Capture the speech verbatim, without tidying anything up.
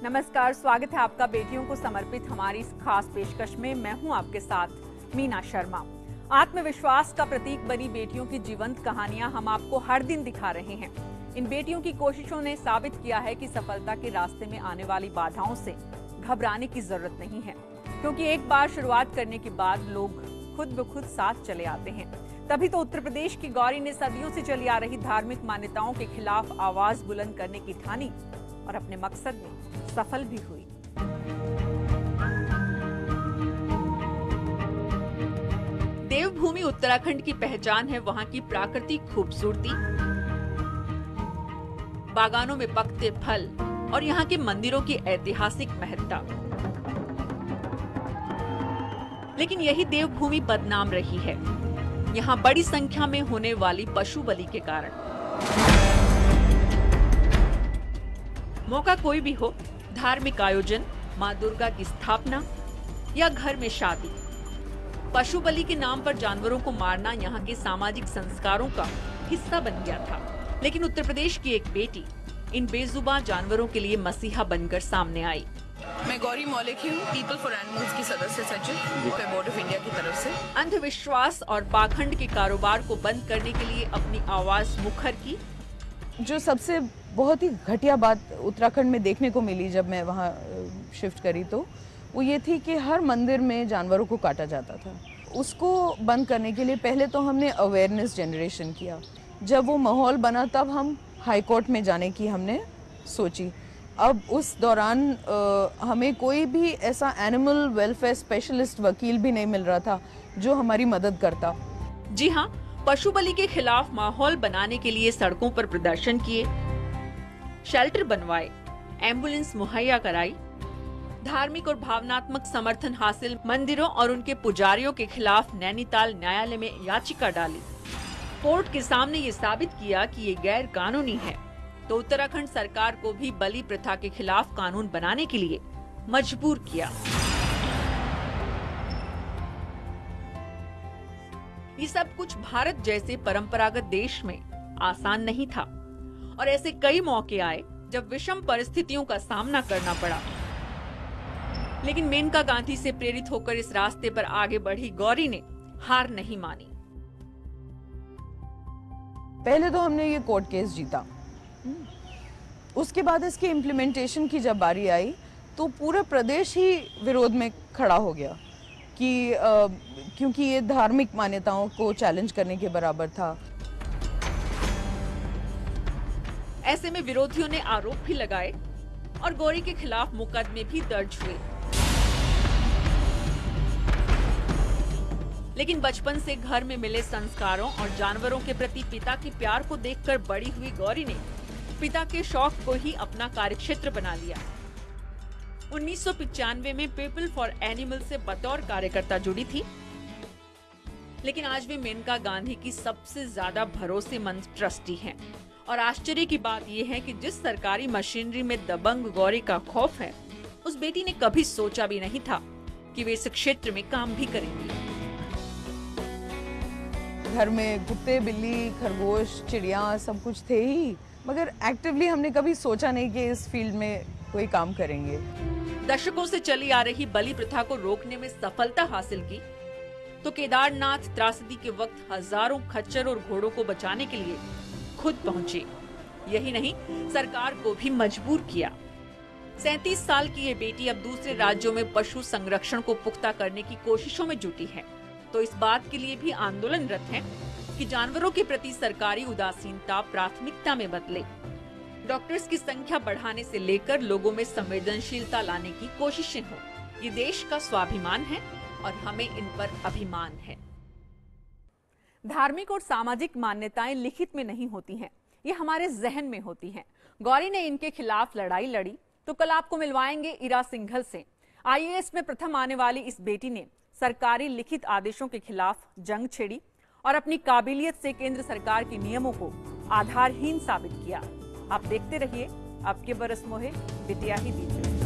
नमस्कार, स्वागत है आपका बेटियों को समर्पित हमारी इस खास पेशकश में। मैं हूं आपके साथ मीना शर्मा। आत्मविश्वास का प्रतीक बनी बेटियों की जीवंत कहानियां हम आपको हर दिन दिखा रहे हैं। इन बेटियों की कोशिशों ने साबित किया है कि सफलता के रास्ते में आने वाली बाधाओं से घबराने की जरूरत नहीं है, क्योंकि एक बार शुरुआत करने के बाद लोग खुद ब खुद साथ चले आते हैं। तभी तो उत्तर प्रदेश की गौरी ने सदियों से चली आ रही धार्मिक मान्यताओं के खिलाफ आवाज बुलंद करने की ठानी और अपने मकसद में सफल भी हुई। देवभूमि उत्तराखंड की पहचान है वहां की प्राकृतिक खूबसूरती, बागानों में पकते फल और यहाँ के मंदिरों की ऐतिहासिक महत्ता। लेकिन यही देवभूमि बदनाम रही है, यहाँ बड़ी संख्या में होने वाली पशु बलि के कारण। मौका कोई भी हो, धार्मिक आयोजन, माँ दुर्गा की स्थापना या घर में शादी, पशु बलि के नाम पर जानवरों को मारना यहाँ के सामाजिक संस्कारों का हिस्सा बन गया था। लेकिन उत्तर प्रदेश की एक बेटी इन बेजुबान जानवरों के लिए मसीहा बनकर सामने आई। मैं गौरी मौलिक हूँ, पीपल फॉर एनिमल्स की सदस्य सचिव बोर्ड ऑफ इंडिया की तरफ से। अंधविश्वास और पाखंड के कारोबार को बंद करने के लिए अपनी आवाज मुखर की। जो सबसे बहुत ही घटिया बात उत्तराखंड में देखने को मिली जब मैं वहाँ शिफ्ट करी, तो वो ये थी कि हर मंदिर में जानवरों को काटा जाता था। उसको बंद करने के लिए पहले तो हमने अवेयरनेस जनरेशन किया। जब वो माहौल बना तब हम हाई कोर्ट में जाने की हमने सोची। अब उस दौरान आ, हमें कोई भी ऐसा एनिमल वेलफेयर स्पेशलिस्ट वकील भी नहीं मिल रहा था जो हमारी मदद करता। जी हाँ, पशु बलि के खिलाफ माहौल बनाने के लिए सड़कों पर प्रदर्शन किए, शेल्टर बनवाए, एम्बुलेंस मुहैया कराई, धार्मिक और भावनात्मक समर्थन हासिल, मंदिरों और उनके पुजारियों के खिलाफ नैनीताल न्यायालय में याचिका डाली, कोर्ट के सामने ये साबित किया कि ये गैर कानूनी है, तो उत्तराखंड सरकार को भी बलि प्रथा के खिलाफ कानून बनाने के लिए मजबूर किया। ये सब कुछ भारत जैसे परंपरागत देश में आसान नहीं था और ऐसे कई मौके आए जब विषम परिस्थितियों का सामना करना पड़ा। लेकिन मेनका गांधी से प्रेरित होकर इस रास्ते पर आगे बढ़ी गौरी ने हार नहीं मानी। पहले तो हमने ये कोर्ट केस जीता, उसके बाद इसके इम्प्लीमेंटेशन की जब बारी आई तो पूरा प्रदेश ही विरोध में खड़ा हो गया कि आ, क्योंकि ये धार्मिक मान्यताओं को चैलेंज करने के बराबर था। ऐसे में विरोधियों ने आरोप भी लगाए और गौरी के खिलाफ मुकदमे भी दर्ज हुए। लेकिन बचपन से घर में मिले संस्कारों और जानवरों के प्रति पिता के प्यार को देखकर बड़ी हुई गौरी ने पिता के शौक को ही अपना कार्यक्षेत्र बना लिया। उन्नीस सौ पचानवे में पीपल फॉर एनिमल से बतौर कार्यकर्ता जुड़ी थी, लेकिन आज वे मेनका गांधी की सबसे ज्यादा भरोसेमंद ट्रस्टी हैं। और आश्चर्य की बात यह है कि जिस सरकारी मशीनरी में दबंग गौरी का खौफ है, उस बेटी ने कभी सोचा भी नहीं था कि वे इस क्षेत्र में काम भी करेंगी। घर में कुत्ते, बिल्ली, खरगोश, चिड़िया सब कुछ थे ही, मगर एक्टिवली हमने कभी सोचा नहीं कि इस फील्ड में कोई काम करेंगे। दशकों से चली आ रही बलि प्रथा को रोकने में सफलता हासिल की तो केदारनाथ त्रासदी के वक्त हजारों खच्चर और घोड़ों को बचाने के लिए खुद पहुंचे। यही नहीं, सरकार को भी मजबूर किया। सैंतीस साल की ये बेटी अब दूसरे राज्यों में पशु संरक्षण को पुख्ता करने की कोशिशों में जुटी है, तो इस बात के लिए भी आंदोलनरत है कि जानवरों के प्रति सरकारी उदासीनता प्राथमिकता में बदले। डॉक्टर्स की संख्या बढ़ाने से लेकर लोगों में संवेदनशीलता लाने की कोशिशें हो। ये देश का स्वाभिमान है और हमें इन पर अभिमान है। धार्मिक और सामाजिक मान्यताएं लिखित में नहीं होती हैं, ये हमारे जहन में होती हैं। गौरी ने इनके खिलाफ लड़ाई लड़ी तो कल आपको मिलवाएंगे इरा सिंघल से। आई ए एस में प्रथम आने वाली इस बेटी ने सरकारी लिखित आदेशों के खिलाफ जंग छेड़ी और अपनी काबिलियत से केंद्र सरकार के नियमों को आधारहीन साबित किया। आप देखते रहिए, आपके बरस मोहे बिटिया ही बीते।